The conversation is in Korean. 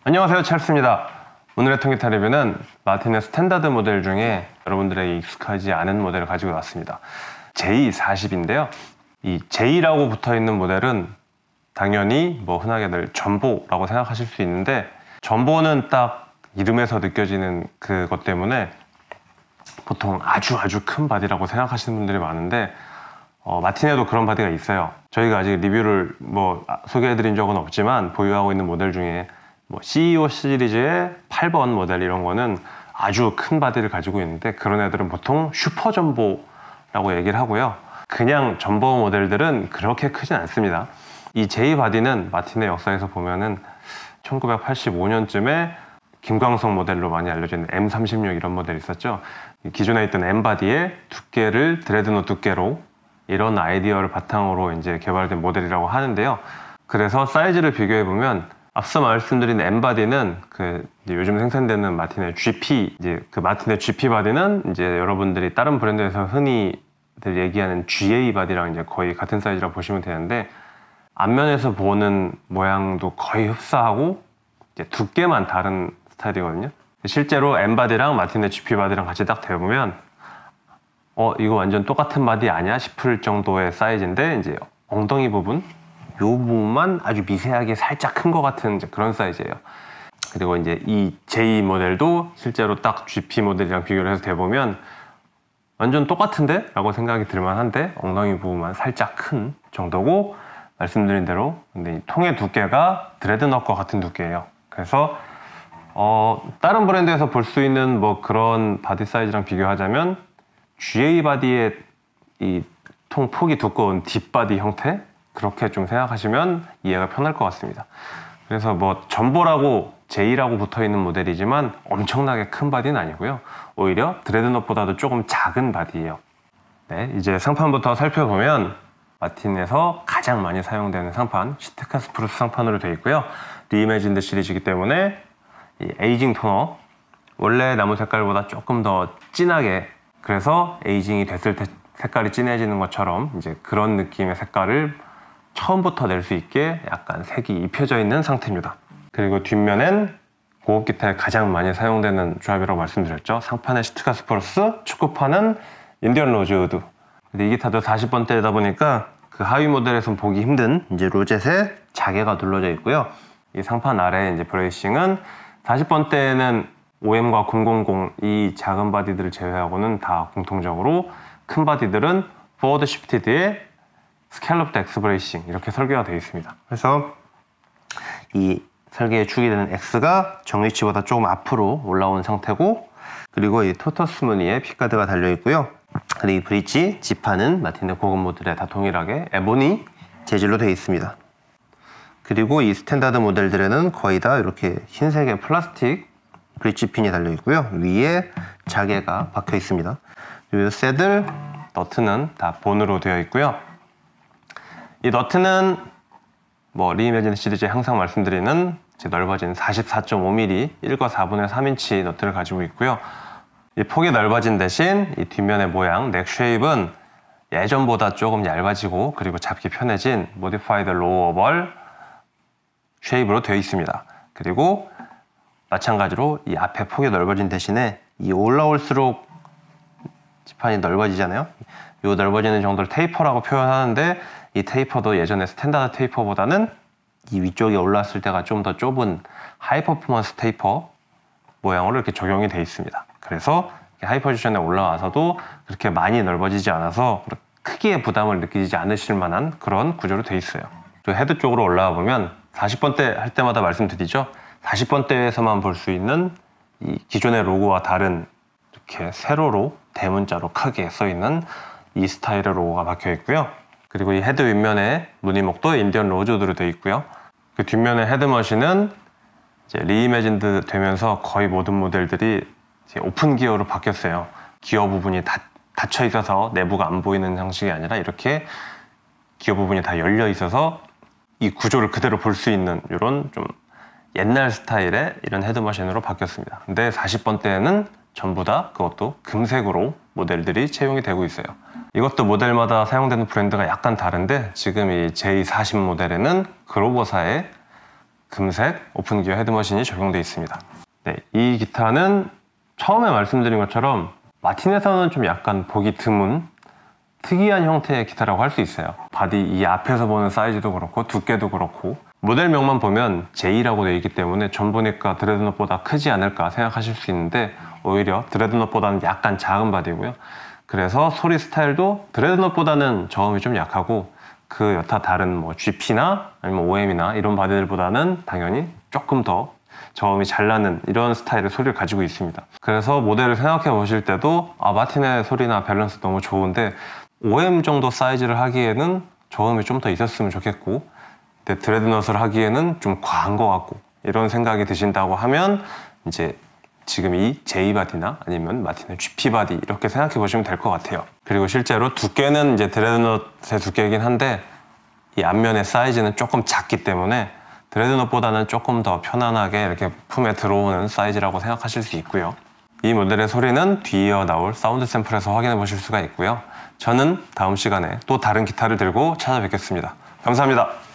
안녕하세요, 찰스입니다. 오늘의 통기타 리뷰는 마틴의 스탠다드 모델 중에 여러분들에게 익숙하지 않은 모델을 가지고 왔습니다. J40인데요. 이 J라고 붙어있는 모델은 당연히 흔하게들 전보라고 생각하실 수 있는데, 전보는 딱 이름에서 느껴지는 그것 때문에 보통 아주 큰 바디라고 생각하시는 분들이 많은데, 마틴에도 그런 바디가 있어요. 저희가 아직 리뷰를 소개해드린 적은 없지만 보유하고 있는 모델 중에 CEO 시리즈의 8번 모델 이런 거는 아주 큰 바디를 가지고 있는데, 그런 애들은 보통 슈퍼 전보라고 얘기를 하고요. 그냥 전보 모델들은 그렇게 크진 않습니다. 이 J 바디는 마틴의 역사에서 보면은 1985년쯤에 김광석 모델로 많이 알려진 M36 이런 모델이 있었죠. 기존에 있던 M 바디의 두께를 드레드노 두께로, 이런 아이디어를 바탕으로 이제 개발된 모델이라고 하는데요. 그래서 사이즈를 비교해 보면 앞서 말씀드린 M 바디는 요즘 생산되는 마틴의 GP, 마틴의 GP 바디는 이제 여러분들이 다른 브랜드에서 흔히들 얘기하는 GA 바디랑 이제 거의 같은 사이즈라고 보시면 되는데, 앞면에서 보는 모양도 거의 흡사하고 이제 두께만 다른 스타일이거든요. 실제로 M 바디랑 마틴의 GP 바디랑 같이 딱 대보면 이거 완전 똑같은 바디 아니야 싶을 정도의 사이즈인데, 이제 엉덩이 부분, 이 부분만 아주 미세하게 살짝 큰 것 같은 이제 그런 사이즈예요. 그리고 이제 이 J 모델도 실제로 딱 GP 모델이랑 비교를 해서 대보면 완전 똑같은데? 라고 생각이 들만한데, 엉덩이 부분만 살짝 큰 정도고, 말씀드린 대로 근데 이 통의 두께가 드레드넛과 같은 두께예요. 그래서 다른 브랜드에서 볼 수 있는 그런 바디 사이즈랑 비교하자면 GA 바디의 이 통 폭이 두꺼운 딥바디 형태, 그렇게 좀 생각하시면 이해가 편할 것 같습니다. 그래서 전보라고 J라고 붙어있는 모델이지만 엄청나게 큰 바디는 아니고요. 오히려 드레드넛보다도 조금 작은 바디예요. 네, 이제 상판부터 살펴보면 마틴에서 가장 많이 사용되는 상판, 시트카 스프루스 상판으로 되어 있고요. 리이매진드 시리즈이기 때문에 이 에이징 토너, 원래 나무 색깔보다 조금 더 진하게, 그래서 에이징이 됐을 때 색깔이 진해지는 것처럼 이제 그런 느낌의 색깔을 처음부터 낼 수 있게 약간 색이 입혀져 있는 상태입니다. 그리고 뒷면엔 고급 기타에 가장 많이 사용되는 조합이라고 말씀드렸죠. 상판의 시트카 스프루스, 축구판은 인디언 로즈우드. 근데 이 기타도 40번대이다 보니까 그 하위 모델에선 보기 힘든 이제 로젯에 자개가 둘러져 있고요. 이 상판 아래 이제 브레이싱은 40번대에는 OM과 000 이 작은 바디들을 제외하고는 다 공통적으로 큰 바디들은 포워드 시프티드에 스캘롭드 X 브레이싱 이렇게 설계가 되어 있습니다. 그래서 이 설계에 축이 되는 X가 정위치보다 조금 앞으로 올라온 상태고, 그리고 이 토터스 무늬에 핏가드가 달려 있고요. 그리고 이 브릿지, 지판은 마틴의 고급 모델에 다 동일하게 에보니 재질로 되어 있습니다. 그리고 이 스탠다드 모델들에는 거의 다 이렇게 흰색의 플라스틱 브릿지 핀이 달려 있고요. 위에 자개가 박혀 있습니다. 이 새들 너트는 다 본으로 되어 있고요. 이 너트는 리이매진 시리즈에 항상 말씀드리는 넓어진 44.5mm 1과 4분의 3인치 너트를 가지고 있고요. 이 폭이 넓어진 대신 이 뒷면의 모양, 넥 쉐입은 예전보다 조금 얇아지고 그리고 잡기 편해진 모디파이드 로우 오벌 쉐입으로 되어 있습니다. 그리고 마찬가지로 이 앞에 폭이 넓어진 대신에 이 올라올수록 지판이 넓어지잖아요. 이 넓어지는 정도를 테이퍼라고 표현하는데, 이 테이퍼도 예전에 스탠다드 테이퍼보다는 이 위쪽에 올라왔을 때가 좀 더 좁은 하이 퍼포먼스 테이퍼 모양으로 이렇게 적용이 되어 있습니다. 그래서 하이 포지션에 올라와서도 그렇게 많이 넓어지지 않아서 크기의 부담을 느끼지 않으실 만한 그런 구조로 되어 있어요. 그리고 헤드 쪽으로 올라와 보면 40번대 할 때마다 말씀드리죠. 40번대에서만 볼 수 있는 이 기존의 로고와 다른 이렇게 세로로 대문자로 크게 써 있는 이 스타일의 로고가 박혀 있고요. 그리고 이 헤드 윗면에 무늬목도 인디언 로즈우드로 되어 있고요. 그 뒷면의 헤드머신은 이제 리이매진드 되면서 거의 모든 모델들이 이제 오픈 기어로 바뀌었어요. 기어 부분이 닫혀 있어서 내부가 안 보이는 형식이 아니라 이렇게 기어 부분이 다 열려 있어서 이 구조를 그대로 볼 수 있는 이런 좀 옛날 스타일의 이런 헤드머신으로 바뀌었습니다. 근데 40번대에는 전부 다 그것도 금색으로 모델들이 채용이 되고 있어요. 이것도 모델마다 사용되는 브랜드가 약간 다른데, 지금 이 J40 모델에는 그로버사의 금색 오픈 기어 헤드머신이 적용되어 있습니다. 네, 이 기타는 처음에 말씀드린 것처럼 마틴에서는 좀 약간 보기 드문 특이한 형태의 기타라고 할 수 있어요. 바디 이 앞에서 보는 사이즈도 그렇고 두께도 그렇고 모델명만 보면 J라고 되어 있기 때문에 전보니까 드레드넛보다 크지 않을까 생각하실 수 있는데 오히려 드레드넛보다는 약간 작은 바디고요. 그래서 소리 스타일도 드레드넛보다는 저음이 좀 약하고 그 여타 다른 뭐 GP나 아니면 OM이나 이런 바디들보다는 당연히 조금 더 저음이 잘 나는 이런 스타일의 소리를 가지고 있습니다. 그래서 모델을 생각해 보실 때도 마틴의 소리나 밸런스 너무 좋은데 OM 정도 사이즈를 하기에는 저음이 좀 더 있었으면 좋겠고 근데 드레드넛을 하기에는 좀 과한 것 같고 이런 생각이 드신다고 하면 이제 지금 이 J바디나 아니면 마틴의 GP바디 이렇게 생각해 보시면 될 것 같아요. 그리고 실제로 두께는 이제 드레드넛의 두께이긴 한데 이 앞면의 사이즈는 조금 작기 때문에 드레드넛보다는 조금 더 편안하게 이렇게 품에 들어오는 사이즈라고 생각하실 수 있고요. 이 모델의 소리는 뒤이어 나올 사운드 샘플에서 확인해 보실 수가 있고요. 저는 다음 시간에 또 다른 기타를 들고 찾아뵙겠습니다. 감사합니다.